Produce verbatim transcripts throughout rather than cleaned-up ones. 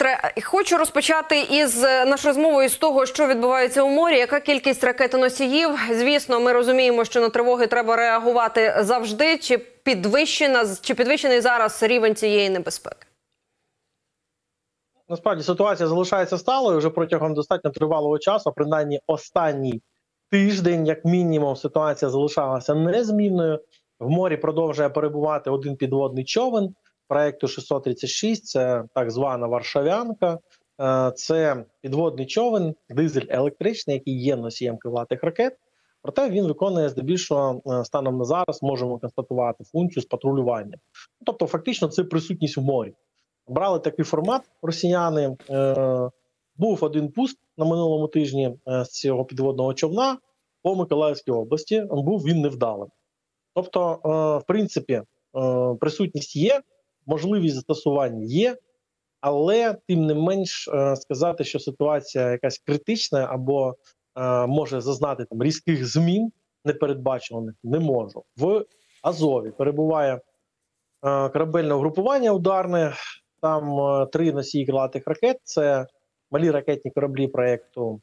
Володимире, хочу розпочати із нашої розмови з того, що відбувається у морі. Яка кількість ракетоносіїв? Звісно, ми розуміємо, що на тривоги треба реагувати завжди. Чи підвищена, чи підвищений зараз рівень цієї небезпеки? Насправді ситуація залишається сталою вже протягом достатньо тривалого часу, принаймні останній тиждень, як мінімум, ситуація залишалася незмінною. В морі продовжує перебувати один підводний човен проєкту шістсот тридцять шість, це так звана Варшавянка. Це підводний човен, дизель електричний, який є носієм крилатих ракет. Проте він виконує здебільшого станом на зараз, можемо констатувати, функцію з патрулювання. Тобто фактично це присутність в морі. Брали такий формат росіяни. Був один пуск на минулому тижні з цього підводного човна по Миколаївській області. Був він невдалим. Тобто, в принципі, присутність є, можливість застосування є, але тим не менш сказати, що ситуація якась критична або може зазнати там різких змін непередбачуваних, не можу. В Азові перебуває корабельне угрупування ударне, там три носії крилатих ракет, це малі ракетні кораблі проєкту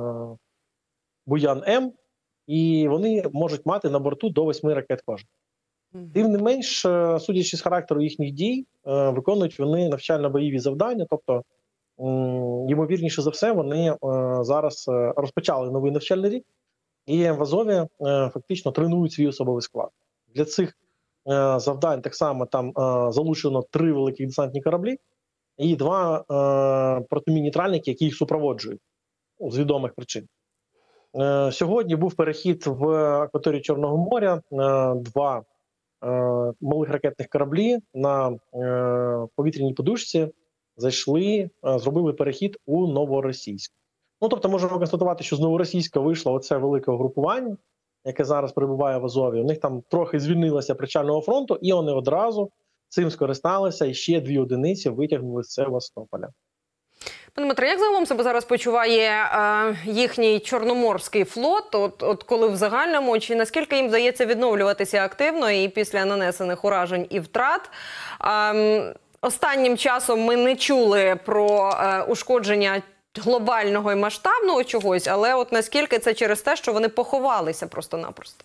Буян-М, і вони можуть мати на борту до восьми ракет кожен. Тим не менш, судячи з характеру їхніх дій, виконують вони навчально-бойові завдання, тобто, ймовірніше за все, вони зараз розпочали новий навчальний рік, і в Азові фактично тренують свій особовий склад. Для цих завдань так само там залучено три великих десантні кораблі і два протимінні-нейтральники, які їх супроводжують з відомих причин. Сьогодні був перехід в акваторію Чорного моря, два малих ракетних кораблі на повітряній подушці зайшли, зробили перехід у Новоросійськ. Ну, тобто можемо констатувати, що з Новоросійська вийшло оце велике угрупування, яке зараз перебуває в Азові. У них там трохи звільнилося причального фронту, і вони одразу цим скористалися, і ще дві одиниці витягнули з Севастополя. Пане Дмитре, як загалом себе зараз почуває е, їхній Чорноморський флот, от, от коли в загальному, чи наскільки їм вдається відновлюватися активно і після нанесених уражень і втрат? Е, останнім часом ми не чули про е, ушкодження глобального і масштабного чогось, але от наскільки це через те, що вони поховалися просто-напросто?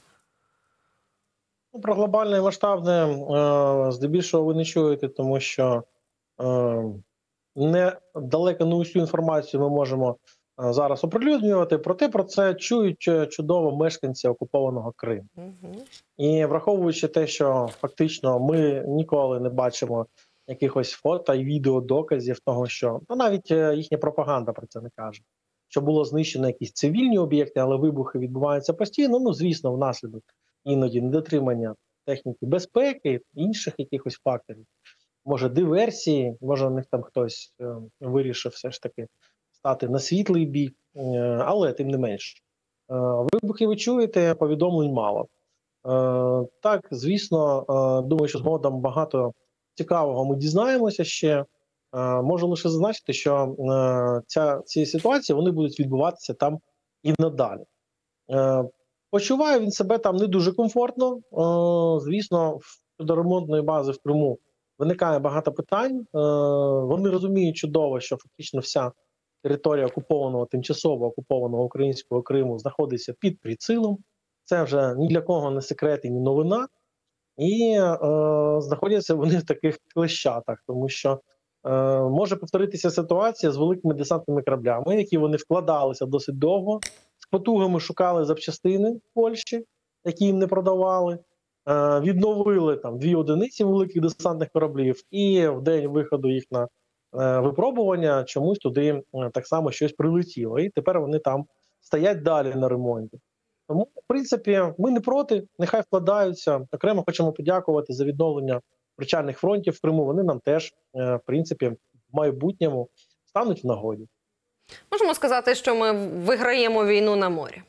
Ну, про глобальне і масштабне е, здебільшого ви не чуєте, тому що е, не далеко не усю інформацію ми можемо е, зараз оприлюднювати, проте про це чують чудово мешканці окупованого Криму. Угу. І враховуючи те, що фактично ми ніколи не бачимо якихось фото і відео доказів того, що ну, навіть їхня пропаганда про це не каже, що було знищено якісь цивільні об'єкти, але вибухи відбуваються постійно, ну, звісно, внаслідок іноді недотримання техніки безпеки, інших якихось факторів. Може диверсії, може у них там хтось е, вирішив все ж таки стати на світлий бік, е, але тим не менш. Е, вибухи ви чуєте, повідомлень мало. Е, так, звісно, е, думаю, що згодом багато цікавого ми дізнаємося ще. Е, можу лише зазначити, що е, ця, ці ситуації вони будуть відбуватися там і надалі. Е, почуває він себе там не дуже комфортно. Е, звісно, щодо ремонтної бази в Криму виникає багато питань. Е, вони розуміють чудово, що фактично вся територія окупованого, тимчасово окупованого українського Криму знаходиться під прицілом. Це вже ні для кого не секрет і ні новина. І е, знаходяться вони в таких клещатах, тому що е, може повторитися ситуація з великими десантними кораблями, які вони вкладалися досить довго, з потугами шукали запчастини в Польщі, які їм не продавали, е, відновили там дві одиниці великих десантних кораблів, і в день виходу їх на е, випробування чомусь туди е, так само щось прилетіло, і тепер вони там стоять далі на ремонті. Тому, в принципі, ми не проти, нехай вкладаються. Окремо хочемо подякувати за відновлення причальних фронтів в Криму. Вони нам теж, в принципі, в майбутньому стануть в нагоді. Можемо сказати, що ми виграємо війну на морі?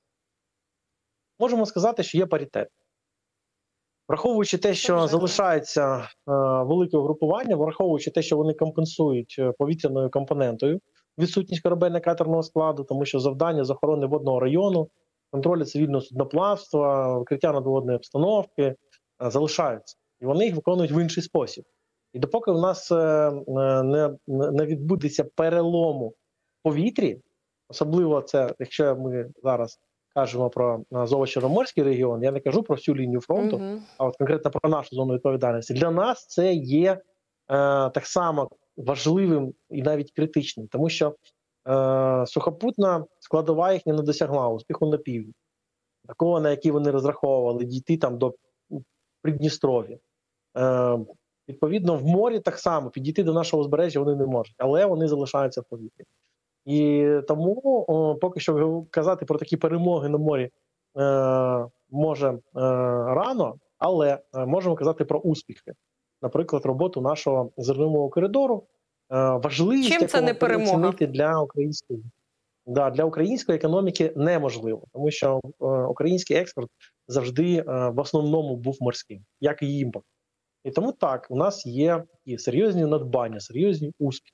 Можемо сказати, що є паритет. Враховуючи те, що залишається е, велике угрупування, враховуючи те, що вони компенсують повітряною компонентою відсутність корабельно-катерного складу, тому що завдання з охорони водного району, контролю цивільного судноплавства, викриття надводної обстановки залишаються. І вони їх виконують в інший спосіб. І допоки у нас е, не, не відбудеться перелому в повітрі, особливо це, якщо ми зараз кажемо про Азово-Чорноморський регіон, я не кажу про всю лінію фронту, Мгм. а от конкретно про нашу зону відповідальності. Для нас це є е, так само важливим і навіть критичним, тому що е, сухопутна складова їхня не досягла успіху на півдні. Такого, на який вони розраховували, дійти там до Придністров'я. Е, відповідно, в морі так само підійти до нашого узбережжя вони не можуть, але вони залишаються в повітрі. І тому о, поки що казати про такі перемоги на морі е, може е, рано, але е, можемо казати про успіхи. Наприклад, роботу нашого зернового коридору, е, важливість Чим це не якого перемога? оцінити для української. Да, для української економіки неможливо, тому що е, український експорт завжди е, в основному був морським, як і імпорт. І тому так, у нас є і серйозні надбання, серйозні успіхи.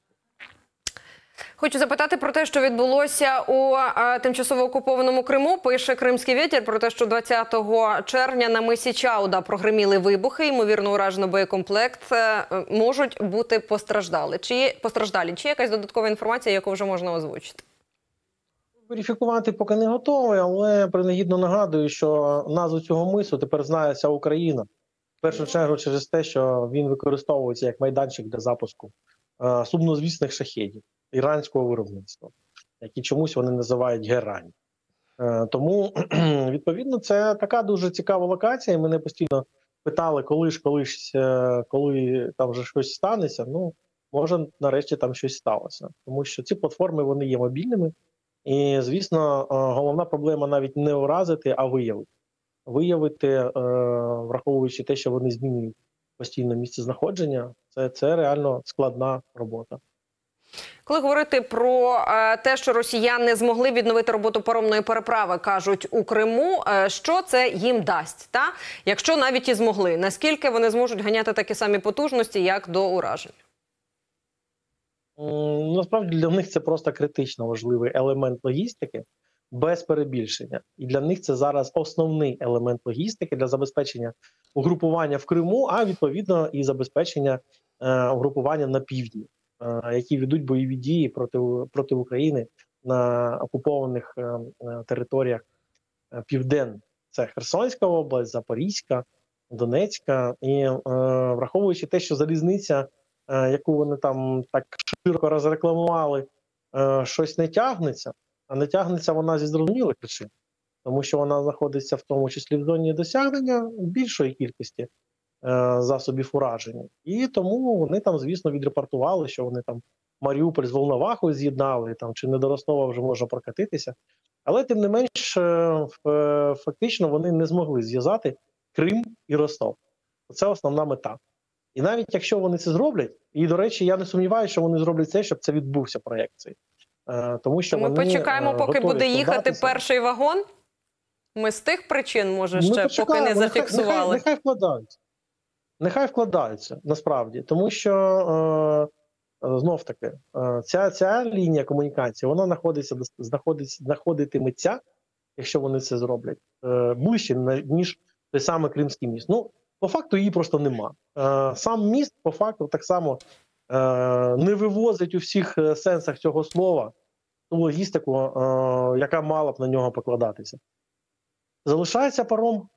Хочу запитати про те, що відбулося у е, тимчасово окупованому Криму. Пише «Кримський вітер» про те, що двадцятого червня на мисі Чауда прогриміли вибухи, ймовірно, уражено боєкомплект. Е, можуть бути постраждали. Чи є постраждалі? Чи є якась додаткова інформація, яку вже можна озвучити? Верифікувати поки не готовий, але принагідно нагадую, що назву цього мису тепер знає вся Україна. В першу чергу через те, що він використовується як майданчик для запуску е, сумнозвісних шахедів іранського виробництва, які чомусь вони називають герань. Е, тому, відповідно, це така дуже цікава локація. Мене постійно питали, коли ж, коли ж, е, коли там вже щось станеться. Ну, може, нарешті там щось сталося. Тому що ці платформи, вони є мобільними. І, звісно, головна проблема навіть не уразити, а виявити. Виявити, враховуючи те, що вони змінюють постійно місце знаходження, це, це реально складна робота. Коли говорити про е, те, що росіяни не змогли відновити роботу паромної переправи, кажуть, у Криму, е, що це їм дасть? Та? Якщо навіть і змогли, наскільки вони зможуть ганяти такі самі потужності, як до уражень? Насправді для них це просто критично важливий елемент логістики, без перебільшення. І для них це зараз основний елемент логістики для забезпечення угрупування в Криму, а відповідно і забезпечення е, угрупування на півдні, е, які ведуть бойові дії проти, проти України на окупованих е, територіях е, південних. Це Херсонська область, Запорізька, Донецька. І е, враховуючи те, що залізниця, яку вони там так широко розрекламували, щось не тягнеться, а не тягнеться вона зі зрозумілих причин, тому що вона знаходиться в тому числі в зоні досягнення більшої кількості засобів ураження. І тому вони там, звісно, відрепортували, що вони там Маріуполь з Волновахою з'єднали, там чи не до Ростова вже можна прокатитися. Але, тим не менш, фактично вони не змогли зв'язати Крим і Ростов. Це основна мета. І навіть якщо вони це зроблять, і, до речі, я не сумніваюся, що вони зроблять це, щоб це відбувся проєкт цей. Е, тому що Ми вони, почекаємо, е, поки буде їхати вкладатися. перший вагон? Ми з тих причин, може, Ми ще поки не почекаємо. зафіксували? Нехай, нехай вкладаються. Нехай вкладаються, насправді. Тому що, е, знов-таки, е, ця, ця лінія комунікації, вона знаходиться, знаходиться, знаходитиметься, якщо вони це зроблять, е, ближче, ніж той самий Кримський міст. Ну, по факту її просто нема. Е, сам міст, по факту, так само е, не вивозить у всіх сенсах цього слова ту логістику, е, яка мала б на нього покладатися. Залишається паром,